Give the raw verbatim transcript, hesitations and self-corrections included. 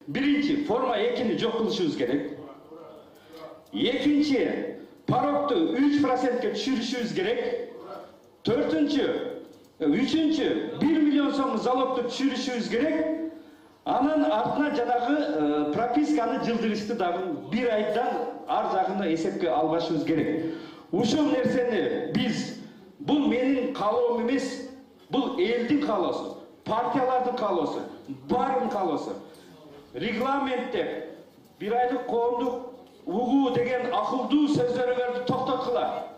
Birinci, forma ekini çok kılışımız gerek. Ekinci, paroktu üç prosentke düşürüşümüz gerek. Dördüncü, üçüncü, bir milyon so'm zaloptu düşürüşümüz gerek. Anın артына жанагы e, прописканы жылдырышты дагы bir aydan ар жагына эсепке албашыбыз керек. Ушул нерсени биз, бул менин каалоом эмес, бул элдин каалоосу, партиялардын каалоосу, баарынын каалоосу. Регламентте bir aylık коомдук угуу деген акылдуу сөздөрүңөрдү токтоткула.